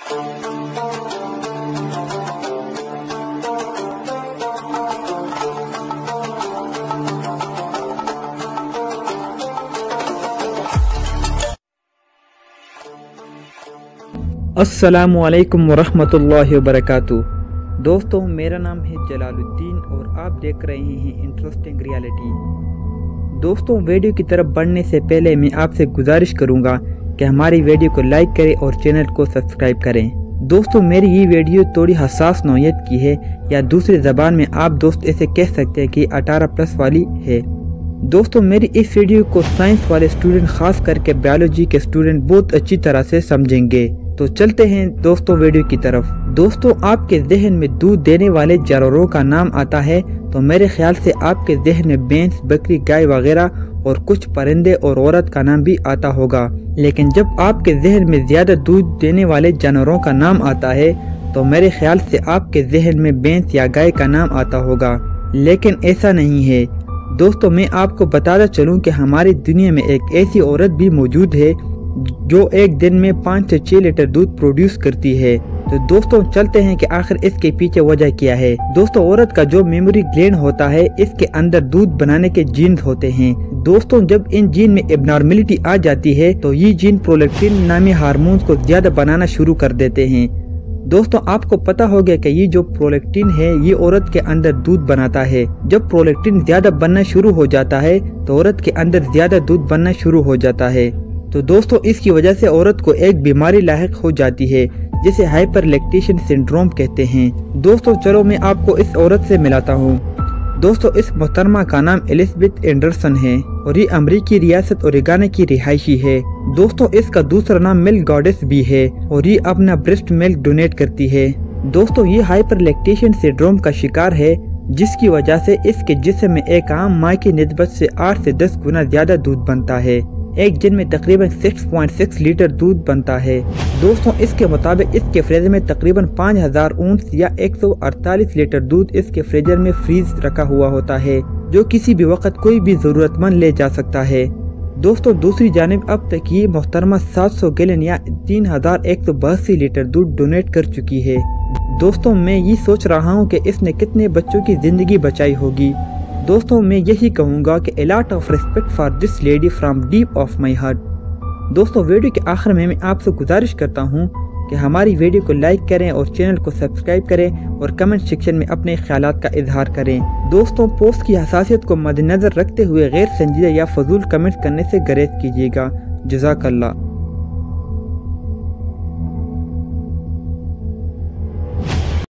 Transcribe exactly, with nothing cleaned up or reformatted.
अस्सलामुअलैकुम वरहमतुल्लाहि वबरकातुहू। दोस्तों, मेरा नाम है जलालुद्दीन और आप देख रहे हैं इंटरेस्टिंग रियलिटी। दोस्तों, वीडियो की तरफ बढ़ने से पहले मैं आपसे गुजारिश करूंगा कि हमारी वीडियो को लाइक करें और चैनल को सब्सक्राइब करें। दोस्तों, मेरी ये वीडियो थोड़ी हसास नौयत की है, या दूसरी ज़बान में आप दोस्त ऐसे कह सकते हैं कि अठारह प्लस वाली है। दोस्तों, मेरी इस वीडियो को साइंस वाले स्टूडेंट, खास करके बायोलॉजी के स्टूडेंट बहुत अच्छी तरह से समझेंगे। तो चलते हैं दोस्तों वीडियो की तरफ। दोस्तों, आपके जहन में दूध देने वाले जानवरों का नाम आता है तो मेरे ख्याल से आपके जहन में भैंस, बकरी, गाय वगैरह और कुछ परिंदे और औरत का नाम भी आता होगा। लेकिन जब आपके जहन में ज्यादा दूध देने वाले जानवरों का नाम आता है तो मेरे ख्याल से आपके जहन में भैंस या गाय का नाम आता होगा, लेकिन ऐसा नहीं है। दोस्तों, मैं आपको बताता चलूं कि हमारी दुनिया में एक ऐसी औरत भी मौजूद है जो एक दिन में पाँच से छह लीटर दूध प्रोड्यूस करती है। तो दोस्तों, चलते हैं कि आखिर इसके पीछे वजह क्या है। दोस्तों, औरत का जो मेमोरी ग्लैंड होता है, इसके अंदर दूध बनाने के जीन्स होते हैं। दोस्तों, जब इन जीन में एबनॉर्मेलिटी आ जाती है तो ये जीन प्रोलैक्टिन नामी हार्मोन्स को ज्यादा बनाना शुरू कर देते हैं। दोस्तों, आपको पता होगा कि ये जो प्रोलैक्टिन है ये औरत के अंदर दूध बनाता है। जब प्रोलैक्टिन ज्यादा बनना शुरू हो जाता है तो औरत के अंदर ज्यादा दूध बनना शुरू हो जाता है। तो दोस्तों, इसकी वजह से औरत को एक बीमारी लायक हो जाती है जिसे हाइपरलैक्टेशन सिंड्रोम कहते हैं। दोस्तों, चलो मैं आपको इस औरत से मिलाता हूँ। दोस्तों, इस मोहतरमा का नाम एलिजाबेथ एंडरसन है और ये अमेरिकी रियासत ओरेगन की रिहायशी है। दोस्तों, इसका दूसरा नाम मिल्क गॉडेस भी है और ये अपना ब्रेस्ट मिल्क डोनेट करती है। दोस्तों, ये हाइपरलैक्टेशन सिंड्रोम का शिकार है, जिसकी वजह से इसके जिस्म में एक आम माँ की निस्बत से आठ से दस गुना ज्यादा दूध बनता है। एक दिन में तकरीबन छह पॉइंट छह लीटर दूध बनता है। दोस्तों, इसके मुताबिक इसके फ्रीजर में तकरीबन पाँच हज़ार ऊंस या एक सौ अड़तालीस लीटर दूध इसके फ्रीजर में फ्रीज रखा हुआ होता है, जो किसी भी वक्त कोई भी जरूरतमंद ले जा सकता है। दोस्तों, दूसरी जानिब अब तक ये मोहतरमा सात सौ गैलन या तीन हजार एक सौ बयासी लीटर दूध डोनेट कर चुकी है। दोस्तों, मैं ये सोच रहा हूँ कि इसने कितने बच्चों की जिंदगी बचाई होगी। दोस्तों, मैं यही कहूँगा कि a lot of respect for this lady from deep of my heart। दोस्तों, वीडियो के आखिर में मैं आपसे गुजारिश करता हूँ कि हमारी वीडियो को लाइक करें और चैनल को सब्सक्राइब करें और कमेंट सेक्शन में अपने ख्यालात का इजहार करें। दोस्तों, पोस्ट की हसासियत को मद्देनजर रखते हुए गैर संजीदा या फजूल कमेंट्स करने से गुरेज कीजिएगा। जज़ाकल्लाह।